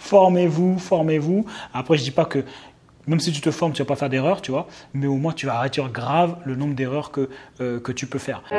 Formez-vous, formez-vous. Après, je dis pas que même si tu te formes, tu vas pas faire d'erreurs, tu vois, mais au moins tu vas réduire grave le nombre d'erreurs que tu peux faire.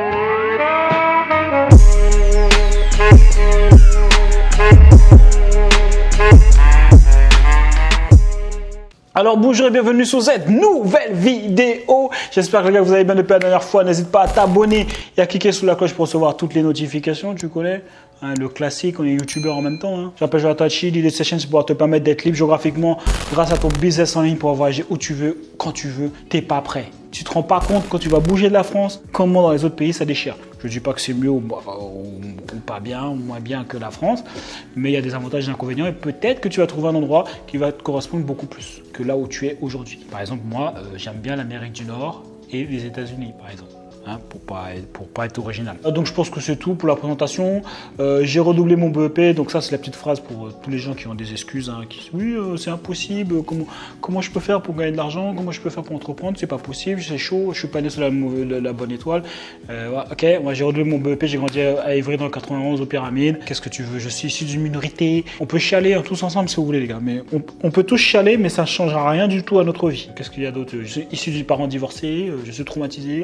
Alors bonjour et bienvenue sur cette nouvelle vidéo. J'espère que les gars vous allez bien depuis la dernière fois. N'hésite pas à t'abonner et à cliquer sur la cloche pour recevoir toutes les notifications, tu connais. Hein, le classique, on est youtubeur en même temps. Hein. Je m'appelle Joatachi, l'idée de cette chaîne c'est pouvoir te permettre d'être libre géographiquement grâce à ton business en ligne pour voyager où tu veux, quand tu veux. T'es pas prêt. Tu te rends pas compte quand tu vas bouger de la France, comment dans les autres pays ça déchire. Je ne dis pas que c'est mieux ou pas bien ou moins bien que la France, mais il y a des avantages et des inconvénients et peut-être que tu vas trouver un endroit qui va te correspondre beaucoup plus que là où tu es aujourd'hui. Par exemple, moi, j'aime bien l'Amérique du Nord et les États-Unis, par exemple. Hein, pour pas être original. Donc je pense que c'est tout pour la présentation. J'ai redoublé mon BEP, donc ça c'est la petite phrase pour tous les gens qui ont des excuses, hein, qui disent oui c'est impossible, comment je peux faire pour gagner de l'argent, comment je peux faire pour entreprendre, c'est pas possible, c'est chaud, je suis pas né sur la bonne étoile. Ouais, ok, moi j'ai redoublé mon BEP, j'ai grandi à Évry dans le 91 aux Pyramides. Qu'est-ce que tu veux, je suis issu d'une minorité. On peut chialer hein, tous ensemble si vous voulez les gars, mais on peut tous chialer mais ça ne changera rien du tout à notre vie. Qu'est-ce qu'il y a d'autre? Je suis issu de parents divorcés, je suis traumatisé.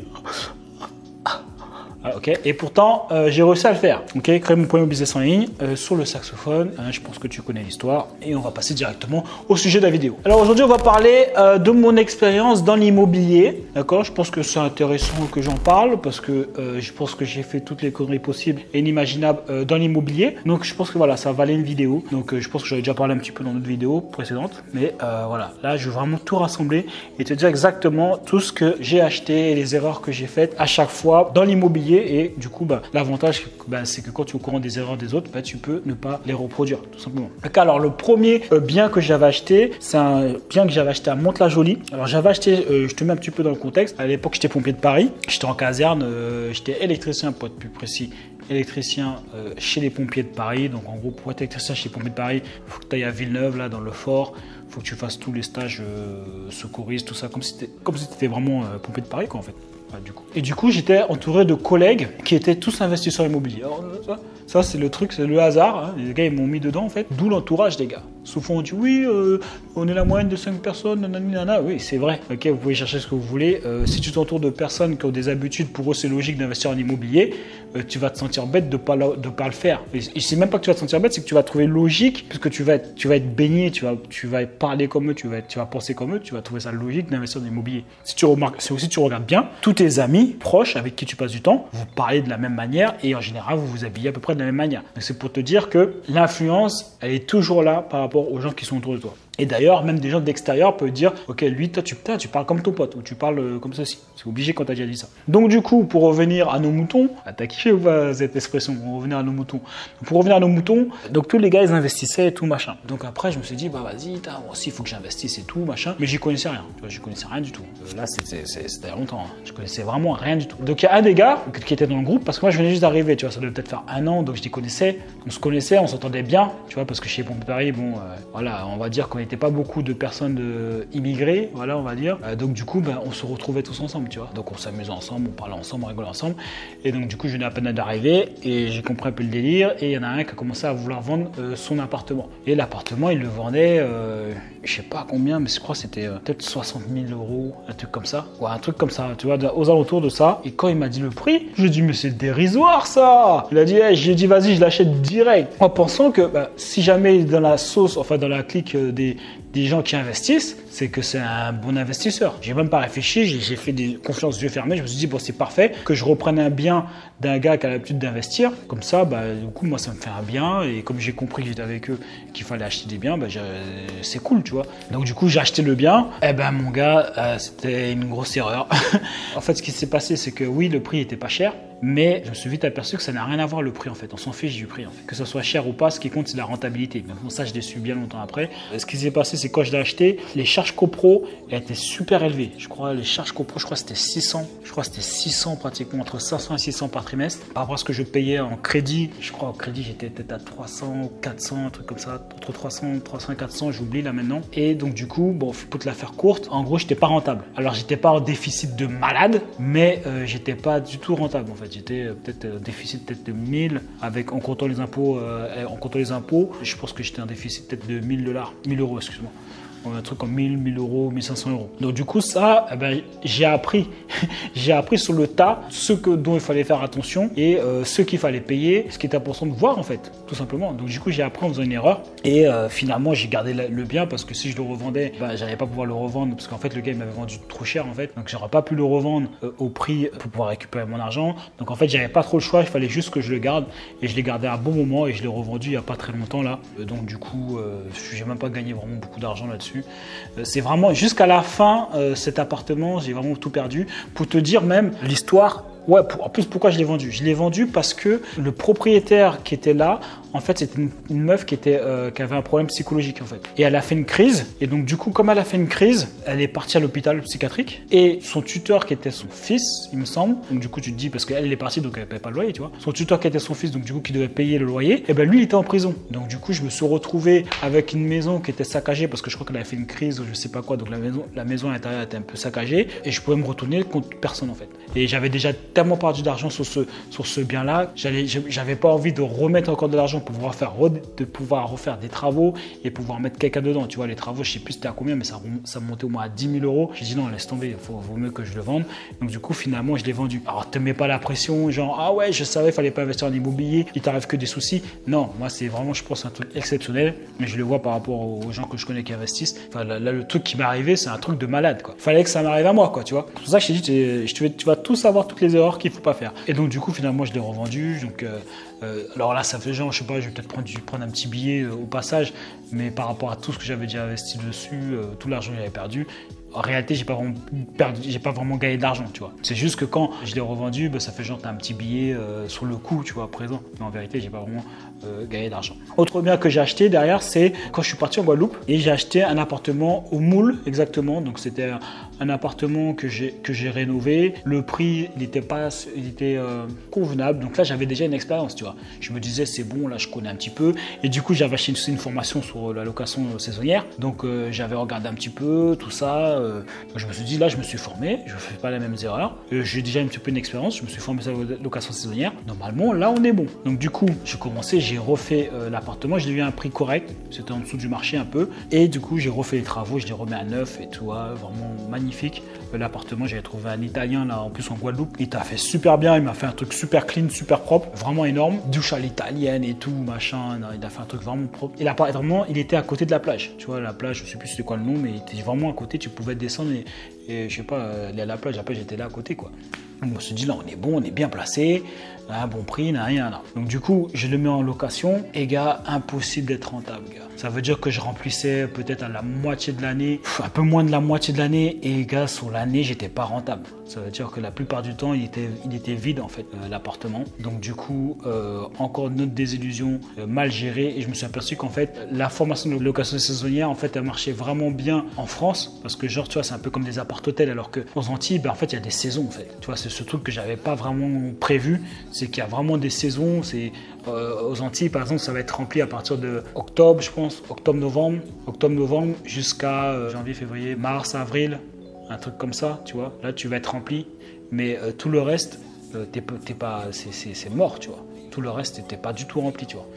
Ok, et pourtant j'ai réussi à le faire. Ok, créer mon premier business en ligne sur le saxophone. Je pense que tu connais l'histoire et on va passer directement au sujet de la vidéo. Alors aujourd'hui, on va parler de mon expérience dans l'immobilier. D'accord, je pense que c'est intéressant que j'en parle parce que je pense que j'ai fait toutes les conneries possibles et inimaginables dans l'immobilier. Donc je pense que voilà, ça valait une vidéo. Donc je pense que j'avais déjà parlé un petit peu dans notre vidéo précédente, mais voilà, là je veux vraiment tout rassembler et te dire exactement tout ce que j'ai acheté et les erreurs que j'ai faites à chaque fois dans l'immobilier. Et du coup, l'avantage, c'est que quand tu es au courant des erreurs des autres, tu peux ne pas les reproduire, tout simplement. Alors, le premier bien que j'avais acheté, c'est un bien que j'avais acheté à Mantes-la-Jolie. Alors, j'avais acheté, je te mets un petit peu dans le contexte. À l'époque, j'étais pompier de Paris. J'étais en caserne, j'étais électricien, pour être plus précis. Électricien chez les pompiers de Paris. Donc, en gros, pour être électricien chez les pompiers de Paris, il faut que tu ailles à Villeneuve, là, dans le fort. Il faut que tu fasses tous les stages secouristes, tout ça, comme si tu étais vraiment pompier de Paris, quoi, en fait. Et du coup, j'étais entouré de collègues qui étaient tous investisseurs immobiliers. Alors, ça c'est le truc, c'est le hasard. Hein. Les gars, ils m'ont mis dedans, en fait. D'où l'entourage des gars. Souvent, on dit oui, on est la moyenne de 5 personnes, nanana. Oui, c'est vrai. Ok, vous pouvez chercher ce que vous voulez. Si tu t'entoures de personnes qui ont des habitudes, pour eux, c'est logique d'investir en immobilier. Tu vas te sentir bête de pas le faire. Et c'est même pas que tu vas te sentir bête, c'est que tu vas trouver logique, puisque tu vas être baigné, tu vas parler comme eux, tu vas penser comme eux, tu vas trouver ça logique d'investir en immobilier. Si tu regardes bien, tous tes amis proches avec qui tu passes du temps, vous parlez de la même manière et en général, vous vous habillez à peu près de la même manière. Donc c'est pour te dire que l'influence, elle est toujours là par rapport aux gens qui sont autour de toi. Et d'ailleurs, même des gens d'extérieur peuvent dire « Ok, lui, toi, tu parles comme ton pote » ou « Tu parles comme ceci ». C'est obligé quand tu as déjà dit ça. Donc du coup, pour revenir à nos moutons, t'as kiffé ou pas cette expression, pour revenir à nos moutons. Pour revenir à nos moutons, donc tous les gars, ils investissaient et tout, machin. Donc après, je me suis dit « Bah vas-y, moi aussi, il faut que j'investisse et tout, machin ». Mais j'y connaissais rien, tu vois, j'y connaissais rien du tout. Là, c'était il y a longtemps, hein. Je connaissais vraiment rien du tout. Donc il y a un des gars qui était dans le groupe, parce que moi, je venais juste d'arriver, tu vois, ça devait peut-être faire 1 an, donc je les connaissais. On se connaissait, on s'entendait bien, tu vois, parce que chez Pompiers de Paris, bon, voilà, on va dire qu'on n'était pas beaucoup de personnes immigrées, voilà, on va dire. Donc du coup, on se retrouvait tous ensemble, tu vois. Donc on s'amusait ensemble, on parlait ensemble, on rigolait ensemble. Et donc du coup, je venais à peine d'arriver et j'ai compris un peu le délire. Et il y en a un qui a commencé à vouloir vendre son appartement. Et l'appartement, il le vendait, je sais pas combien, mais je crois que c'était peut-être 60 000 €, un truc comme ça. Ouais, un truc comme ça, tu vois, aux alentours de ça. Et quand il m'a dit le prix, je lui ai dit, mais c'est dérisoire ça. Il a dit, hey, j'ai dit, vas-y, je l'achète direct. En pensant que si jamais dans la sauce, enfin dans la clique des gens qui investissent, c'est que c'est un bon investisseur. J'ai même pas réfléchi, j'ai fait des confiances yeux fermés. Je me suis dit, bon, c'est parfait que je reprenne un bien d'un gars qui a l'habitude d'investir. Comme ça, du coup, moi, ça me fait un bien. Et comme j'ai compris que j'étais avec eux, qu'il fallait acheter des biens, c'est cool, tu vois. Donc, du coup, j'ai acheté le bien. Eh ben, mon gars, c'était une grosse erreur. En fait, ce qui s'est passé, c'est que oui, le prix était pas cher. Mais je me suis vite aperçu que ça n'a rien à voir le prix en fait. On s'en fiche du prix en fait. Que ça soit cher ou pas, ce qui compte c'est la rentabilité. Mais bon, ça je l'ai su bien longtemps après. Ce qui s'est passé, c'est c'est quand je l'ai acheté, les charges copro étaient super élevées. Je crois les charges copro, je crois c'était 600. Je crois c'était 600 pratiquement, entre 500 et 600 par trimestre. Par rapport à ce que je payais en crédit, je crois en crédit j'étais peut-être à 300, 400, un truc comme ça, entre 300 et 400, j'oublie là maintenant. Et donc du coup, bon, pour te la faire courte, en gros j'étais pas rentable. Alors j'étais pas en déficit de malade, mais j'étais pas du tout rentable en fait. J'étais peut-être déficit peut-être de 1000 avec en comptant les impôts, je pense que j'étais en déficit peut-être de 1000 €, excuse-moi. Un truc comme 1000 euros, 1500 euros. Donc du coup ça, j'ai appris j'ai appris sur le tas dont il fallait faire attention et ce qu'il fallait payer, ce qui était important de voir en fait, tout simplement. Donc du coup j'ai appris en faisant une erreur et finalement j'ai gardé le bien parce que si je le revendais, j'allais pas pouvoir le revendre parce qu'en fait le gars il m'avait vendu trop cher en fait, donc j'aurais pas pu le revendre au prix pour pouvoir récupérer mon argent. Donc en fait j'avais pas trop le choix, il fallait juste que je le garde et je l'ai gardé à un bon moment et je l'ai revendu il y a pas très longtemps là. Donc du coup j'ai même pas gagné vraiment beaucoup d'argent là-dessus. C'est vraiment jusqu'à la fin, cet appartement, j'ai vraiment tout perdu. Pour te dire même l'histoire, ouais, en plus pourquoi je l'ai vendu? Je l'ai vendu parce que le propriétaire qui était là, en fait c'était une meuf qui avait un problème psychologique en fait. Et elle a fait une crise, et donc du coup comme elle a fait une crise, elle est partie à l'hôpital psychiatrique, et son tuteur qui était son fils, il me semble, donc du coup tu te dis, parce qu'elle est partie donc elle ne payait pas le loyer, tu vois, son tuteur qui était son fils, donc du coup qui devait payer le loyer, et ben lui il était en prison. Donc du coup je me suis retrouvé avec une maison qui était saccagée parce que je crois qu'elle avait fait une crise ou je sais pas quoi, donc la maison à l'intérieur était un peu saccagée, et je pouvais me retourner contre personne en fait. Et j'avais déjà tellement perdu d'argent sur ce bien-là, j'avais pas envie de remettre encore de l'argent pour pouvoir refaire des travaux et pouvoir mettre quelqu'un dedans. Tu vois, les travaux, je sais plus c'était à combien, mais ça montait au moins à 10 000 €. J'ai dit non, laisse tomber, vaut mieux que je le vende. Donc du coup, finalement, je l'ai vendu. Alors, te mets pas la pression, genre, ah ouais, je savais, il fallait pas investir en immobilier, il t'arrive que des soucis. Non, moi, c'est vraiment, je pense, un truc exceptionnel, mais je le vois par rapport aux gens que je connais qui investissent. Enfin, là, le truc qui m'est arrivé, c'est un truc de malade, quoi. Fallait que ça m'arrive à moi, quoi, tu vois. C'est pour ça que je t'ai dit, tu vas tout savoir, toutes les erreurs qu'il faut pas faire. Et donc, du coup, finalement, je l'ai revendu. Donc, alors là, ça fait genre, je sais pas, je vais peut-être prendre un petit billet au passage, mais par rapport à tout ce que j'avais déjà investi dessus, tout l'argent que j'avais perdu, en réalité, j'ai pas vraiment gagné d'argent, tu vois. C'est juste que quand je l'ai revendu, ça fait genre t'as un petit billet sur le coup, tu vois, présent. Mais en vérité, j'ai pas vraiment gagné d'argent. Autre bien que j'ai acheté derrière, c'est quand je suis parti en Guadeloupe et j'ai acheté un appartement au Moule, exactement. Donc c'était un appartement que j'ai rénové. Le prix, il était convenable. Donc là, j'avais déjà une expérience, tu vois. Je me disais, c'est bon, là, je connais un petit peu. Et du coup, j'avais acheté une formation sur la location saisonnière. Donc j'avais regardé un petit peu tout ça. Je me suis dit, là, je me suis formé, je ne fais pas les mêmes erreurs. J'ai déjà un petit peu une expérience, je me suis formé sur la location saisonnière. Normalement, là, on est bon. Donc, du coup, j'ai commencé, j'ai refait l'appartement, je l'ai eu à un prix correct, c'était en dessous du marché un peu. Et du coup, j'ai refait les travaux, je l'ai remis à neuf et tout, vraiment magnifique. L'appartement, j'avais trouvé un Italien, là, en plus en Guadeloupe. Il t'a fait super bien, il m'a fait un truc super clean, super propre, vraiment énorme. Douche à l'italienne et tout, machin. Non, il a fait un truc vraiment propre. Et l'appartement, il était à côté de la plage. Tu vois, la plage, je sais plus c'était quoi le nom, mais il était vraiment à côté, tu pouvais descendre et je sais pas, aller à la plage, après j'étais là à côté, quoi. Donc, on se dit là, on est bon, on est bien placé, à un bon prix, rien là. Donc du coup, je le mets en location et gars, impossible d'être rentable, gars. Ça veut dire que je remplissais peut-être à la moitié de l'année, un peu moins de la moitié de l'année, et gars, sur l'année, j'étais pas rentable. Ça veut dire que la plupart du temps, il était vide en fait, l'appartement. Donc du coup, encore une autre désillusion, mal gérée, et je me suis aperçu qu'en fait, la formation de location saisonnière, en fait, elle marchait vraiment bien en France, parce que genre, tu vois, c'est un peu comme des appart-hôtels, alors qu'aux Antilles, en fait, il y a des saisons en fait. Tu vois, c'est ce truc que j'avais pas vraiment prévu, c'est qu'il y a vraiment des saisons. C'est aux Antilles, par exemple, ça va être rempli à partir de octobre, je pense, octobre-novembre jusqu'à janvier, février, mars, avril, un truc comme ça, tu vois. Là, tu vas être rempli, mais tout le reste, c'est mort, tu vois. Tout le reste, t'es pas du tout rempli, tu vois.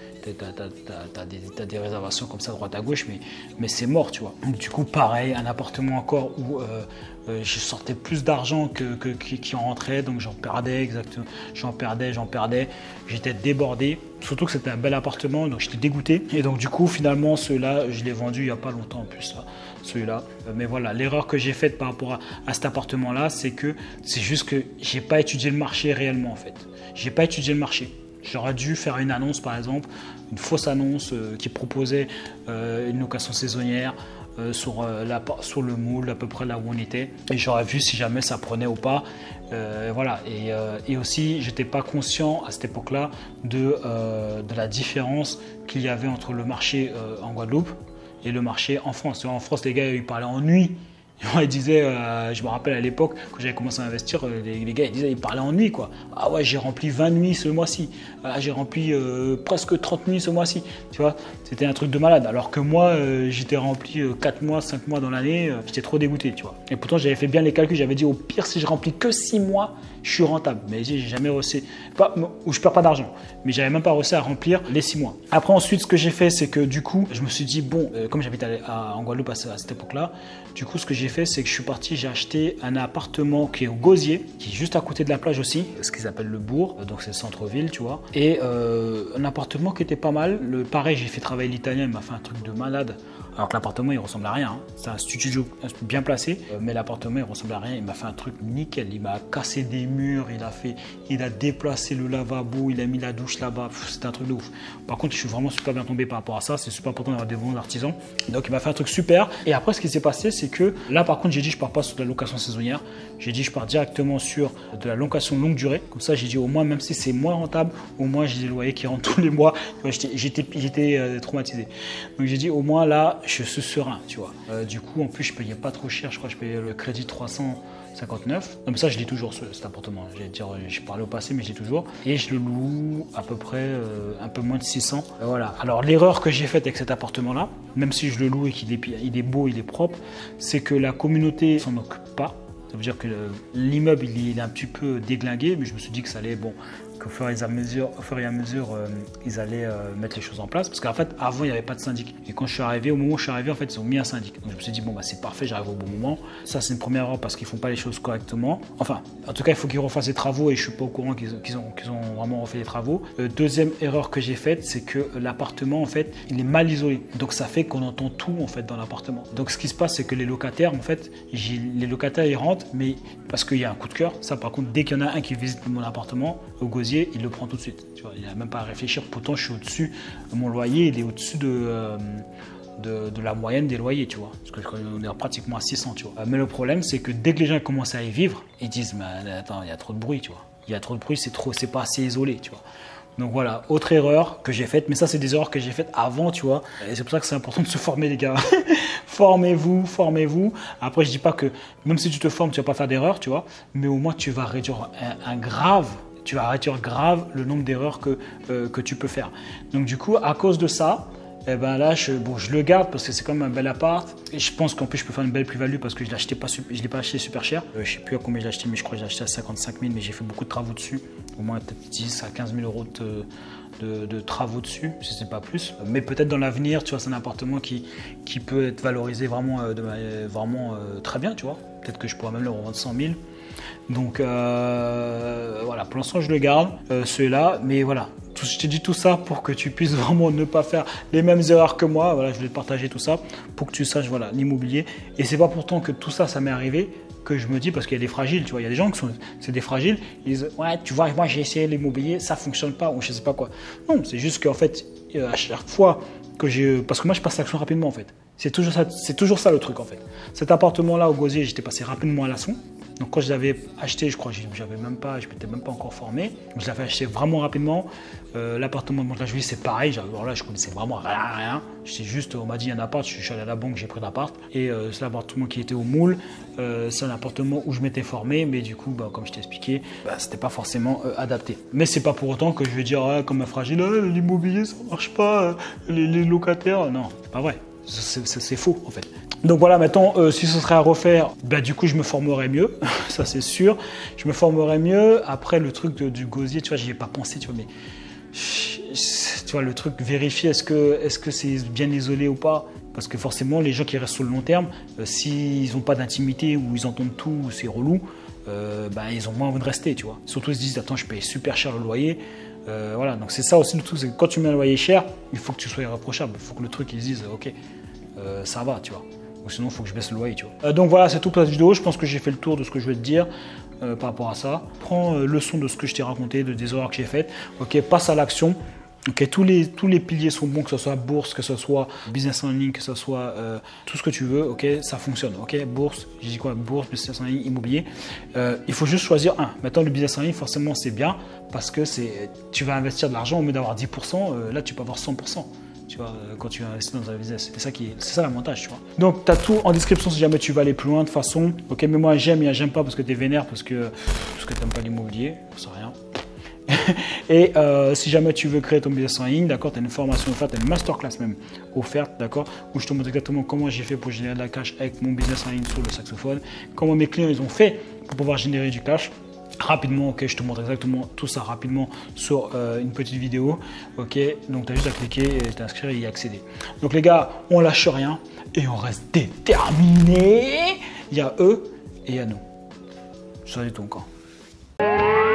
T'as des réservations comme ça, droite à gauche, mais c'est mort, tu vois. Donc, du coup, pareil, un appartement encore où je sortais plus d'argent qui en rentrait, donc j'en perdais, exactement. J'en perdais. J'étais débordé. Surtout que c'était un bel appartement, donc j'étais dégoûté. Et donc, du coup, finalement, ceux-là, je l'ai vendu il n'y a pas longtemps en plus, là. Celui-là. Mais voilà, l'erreur que j'ai faite par rapport à cet appartement-là, c'est juste que j'ai pas étudié le marché réellement, en fait. J'ai pas étudié le marché. J'aurais dû faire une annonce, par exemple, une fausse annonce qui proposait une location saisonnière sur le Moule, à peu près là où on était. Et j'aurais vu si jamais ça prenait ou pas. Voilà. Et aussi, j'étais pas conscient à cette époque-là de la différence qu'il y avait entre le marché en Guadeloupe et le marché en France. En France, les gars, ils parlaient en nuit. Ils disaient, je me rappelle à l'époque, quand j'avais commencé à investir, les gars, ils parlaient en nuit, quoi. Ah ouais, j'ai rempli 20 nuits ce mois-ci. Ah, j'ai rempli presque 30 nuits ce mois-ci. Tu vois, c'était un truc de malade. Alors que moi, j'étais rempli 4 mois, 5 mois dans l'année. J'étais trop dégoûté, tu vois. Et pourtant, j'avais fait bien les calculs. J'avais dit, au pire, si je remplis que 6 mois, je suis rentable. Mais j'ai jamais réussi, ou je perds pas d'argent. Mais j'avais même pas réussi à remplir les 6 mois. Après, ensuite, ce que j'ai fait, c'est que du coup, je me suis dit, bon, comme j'habitais en Guadeloupe à cette époque-là, du coup, ce que j'ai fait, c'est que je suis parti, j'ai acheté un appartement qui est au Gosier, qui est juste à côté de la plage aussi, ce qu'ils appellent le bourg, donc c'est le centre-ville, tu vois. Et un appartement qui était pas mal. Pareil, j'ai fait travailler l'italien, il m'a fait un truc de malade. Alors que l'appartement, il ressemble à rien. Hein. C'est un studio bien placé, mais l'appartement, il ressemble à rien. Il m'a fait un truc nickel. Il m'a cassé des murs, il a déplacé le lavabo, il a mis la douche là-bas. C'était un truc de ouf. Par contre, je suis vraiment super bien tombé par rapport à ça. C'est super important d'avoir des bons artisans. Donc, il m'a fait un truc super. Et après, ce qui s'est passé, c'est que là, par contre, j'ai dit, je pars pas sur de la location saisonnière. J'ai dit, je pars directement sur de la location longue durée. Comme ça, j'ai dit, au moins, même si c'est moins rentable, au moins, j'ai des loyers qui rentrent tous les mois. J'étais traumatisé. Donc, j'ai dit, au moins, là, je suis serein, tu vois. Du coup, en plus, je payais pas trop cher. Je crois que je payais le crédit 359. Donc ça, je l'ai toujours, cet appartement. Je parlais au passé, mais je l'ai toujours. Et je le loue à peu près un peu moins de 600. Voilà. Alors, l'erreur que j'ai faite avec cet appartement-là, même si je le loue et qu'il est beau, il est propre, c'est que la communauté s'en occupe pas. Ça veut dire que l'immeuble, il est un petit peu déglingué, mais je me suis dit que ça allait, bon, qu'au fur et à mesure, ils allaient mettre les choses en place. Parce qu'en fait, avant, il n'y avait pas de syndic. Et quand je suis arrivé, au moment où je suis arrivé, en fait, ils ont mis un syndic. Donc je me suis dit, bon, bah, c'est parfait, j'arrive au bon moment. Ça, c'est une première erreur parce qu'ils ne font pas les choses correctement. Enfin, en tout cas, il faut qu'ils refassent les travaux et je ne suis pas au courant qu'ils ont vraiment refait les travaux. Deuxième erreur que j'ai faite, c'est que l'appartement, en fait, il est mal isolé. Donc ça fait qu'on entend tout, en fait, dans l'appartement. Donc ce qui se passe, c'est que les locataires, en fait, les locataires, ils rentrent, mais parce qu'il y a un coup de cœur. Ça, par contre, dès qu'il y en a un qui visite mon appartement au Gosier, il le prend tout de suite. Tu vois, il n'a même pas à réfléchir. Pourtant, je suis au-dessus. Mon loyer, il est au-dessus de la moyenne des loyers, tu vois. Parce qu'on est pratiquement à 600, tu vois. Mais le problème, c'est que dès que les gens commencent à y vivre, ils disent, mais attends, il y a trop de bruit, tu vois. Il y a trop de bruit, c'est pas assez isolé, tu vois. Donc voilà, autre erreur que j'ai faite, mais ça c'est des erreurs que j'ai faites avant, tu vois. Et c'est pour ça que c'est important de se former, les gars. Formez-vous, formez-vous. Après, je dis pas que même si tu te formes, tu vas pas faire d'erreurs, tu vois. Mais au moins, tu vas réduire tu vas réduire grave le nombre d'erreurs que tu peux faire. Donc du coup, à cause de ça, eh ben là, je le garde parce que c'est quand même un bel appart. Et je pense qu'en plus, je peux faire une belle plus-value parce que je ne l'ai pas acheté super cher. Je ne sais plus à combien je l'ai acheté, mais je crois que j'ai acheté à 55 000, mais j'ai fait beaucoup de travaux dessus. Au moins peut-être 10 à 15 000 euros de travaux dessus, si ce n'est pas plus. Mais peut-être dans l'avenir, tu vois, c'est un appartement qui peut être valorisé vraiment, très bien, tu vois. Peut-être que je pourrais même le revendre 100 000. Donc voilà, pour l'instant je le garde, celui-là, mais voilà, je t'ai dit tout ça pour que tu puisses vraiment ne pas faire les mêmes erreurs que moi. Voilà, je voulais te partager tout ça pour que tu saches, voilà, l'immobilier. Et c'est pas pourtant que tout ça m'est arrivé que je me dis, parce qu'il y a des fragiles, tu vois, il y a des gens c'est des fragiles, ils disent, ouais, tu vois, moi j'ai essayé l'immobilier, ça fonctionne pas, ou je sais pas quoi. Non, c'est juste qu'en fait, à chaque fois parce que moi je passe l'action rapidement en fait. C'est toujours ça le truc en fait. Cet appartement-là au Gosier, j'étais passé rapidement à l'action. Donc quand je l'avais acheté, je crois que je m'étais même pas encore formé. Donc je l'avais acheté vraiment rapidement. L'appartement de Monte-la-Jolie, c'est pareil. Alors là, je connaissais vraiment rien. On m'a dit il y a un appart, je suis allé à la banque, j'ai pris l'appart. Et c'est l'appartement qui était au Moule. C'est un appartement où je m'étais formé, mais du coup, comme je t'ai expliqué, c'était pas forcément adapté. Mais c'est pas pour autant que je vais dire comme un fragile, l'immobilier ça marche pas, les locataires. Non, c'est pas vrai. C'est faux en fait. Donc voilà, maintenant, si ce serait à refaire, du coup, je me formerais mieux, ça c'est sûr. Je me formerais mieux. Après, le truc du Gosier, tu vois, j'y ai pas pensé, tu vois, mais tu vois, le truc, vérifier est-ce que c'est bien isolé ou pas. Parce que forcément, les gens qui restent sur le long terme, s'ils n'ont pas d'intimité ou ils entendent tout, ou c'est relou, ils ont moins envie de rester, tu vois. Surtout, ils se disent, attends, je paye super cher le loyer. Voilà, donc c'est ça aussi le truc, c'est que quand tu mets un loyer cher, il faut que tu sois irréprochable. Il faut que le truc, ils se disent, ok, ça va, tu vois. Ou sinon, il faut que je baisse le loyer, tu vois. Donc voilà, c'est tout pour cette vidéo. Je pense que j'ai fait le tour de ce que je vais te dire par rapport à ça. Prends leçon de ce que je t'ai raconté, des erreurs que j'ai faites. Ok, passe à l'action. Ok, tous les piliers sont bons, que ce soit bourse, que ce soit business en ligne, que ce soit tout ce que tu veux. Ok, ça fonctionne. Ok, bourse, j'ai dit quoi? Bourse, business en ligne, immobilier. Il faut juste choisir un. Maintenant, le business en ligne, forcément, c'est bien parce que tu vas investir de l'argent au lieu d'avoir 10%. Là, tu peux avoir 100%. tu vois, quand tu investis dans un business. C'est ça l'avantage, tu vois. Donc, tu as tout en description si jamais tu veux aller plus loin de façon. Ok, mais moi, j'aime et j'aime pas parce que tu es vénère, parce que tu n'aimes pas l'immobilier, je sais rien. Et si jamais tu veux créer ton business en ligne, d'accord, tu as une formation offerte, tu as une masterclass même offerte, d'accord, où je te montre exactement comment j'ai fait pour générer de la cash avec mon business en ligne sur le saxophone, comment mes clients ils ont fait pour pouvoir générer du cash. Rapidement, ok, je te montre exactement tout ça rapidement sur une petite vidéo, ok, donc tu as juste à cliquer, t'inscrire et y accéder. Donc les gars, on lâche rien et on reste déterminé. Il y a eux et il y a nous. Choisis ton camp.